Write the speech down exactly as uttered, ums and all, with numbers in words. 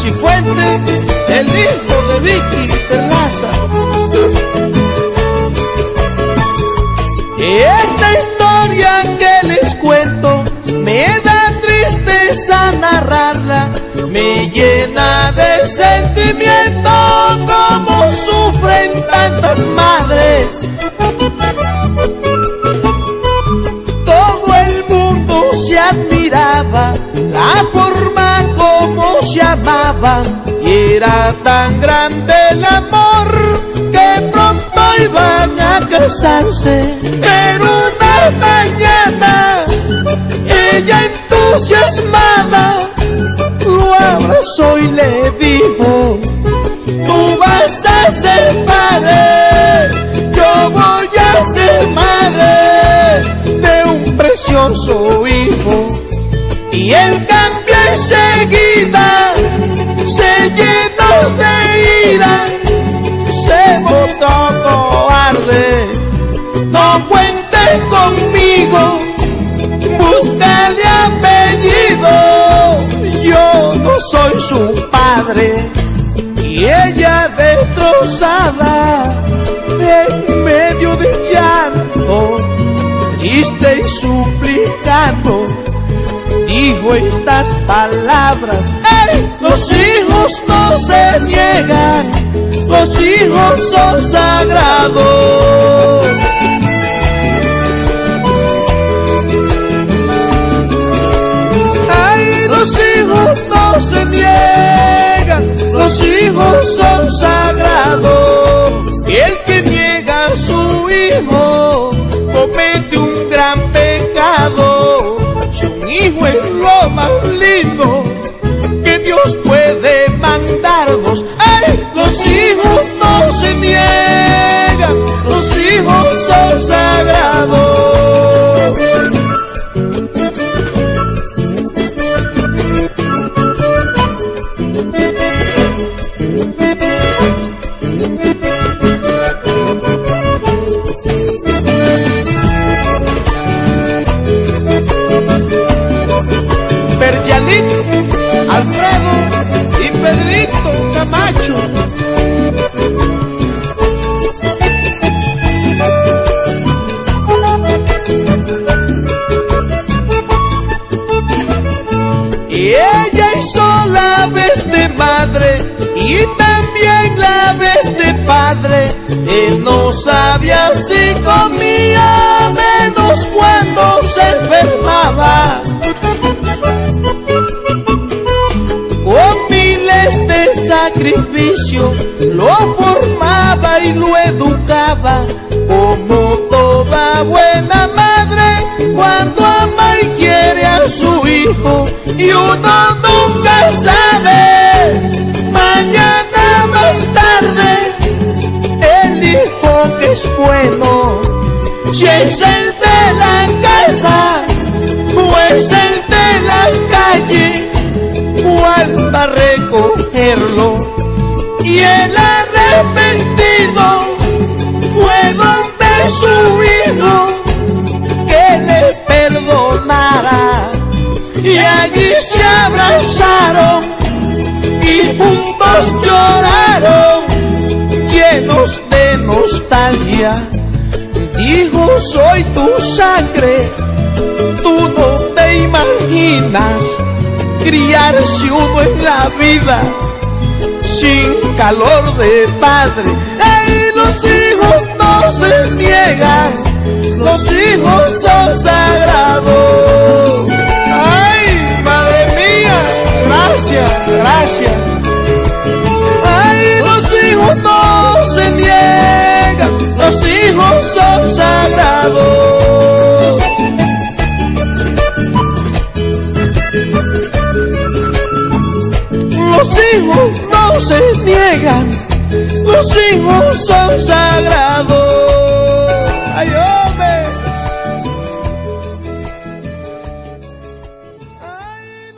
Cifuentes, el hijo de Vicky Perlaza. Esta historia que les cuento me da tristeza narrarla, me llena de sentimiento como sufren tantas madres. Todo el mundo se admiraba la forma como se amaban, y era tan grande el amor que pronto iban a casarse. Pero una mañana ella entusiasmada lo abrazó y le dijo: tú vas a ser padre, yo voy a ser madre de un precioso hijo. Y él cambió enseguida, se llenó de ira, se mostró cobarde. No cuenten conmigo, búscale apellido, yo no soy su padre. Y ella destrozada, en medio de llanto, triste y suplicando, dijo estas palabras: ¡Ey! Los hijos no se niegan, los hijos son sagrados. ¡Ay! Los hijos no se niegan, los hijos son sagrados. Y el que niega a su hijo comete un gran pecado. Su hijo es lo más lindo que Dios puede mandarnos. ¡Ay! Los hijos no se niegan, los hijos son sagrados. Peryalit, Alfredo y Pedrito Camacho. Y ella hizo la vez de madre y también la vez de padre. Él no sabía si comía, menos cuando se enfermaba. Con miles de sacrificio lo formaba y lo educaba, como toda buena madre cuando ama y quiere a su hijo. Y uno nunca sabe, mañana más tarde, el hijo que es bueno, si es el de la casa o es el de la calle, ¿cuál va a recogerlo? Y el arrepentido fue donde su hijo que le perdonara, y allí se abrazaron y juntos lloraron, llenos de nostalgia. Dijo: soy tu sangre, tú no te imaginas criarse uno en la vida sin calor de padre. ¡Ey! Los hijos no se niegan, los hijos son sagrados. ¡Ay, madre mía! Gracias, gracias. ¡Ay, los hijos no se niegan, los hijos son sagrados! Los hijos no se niegan, los hijos son sagrados.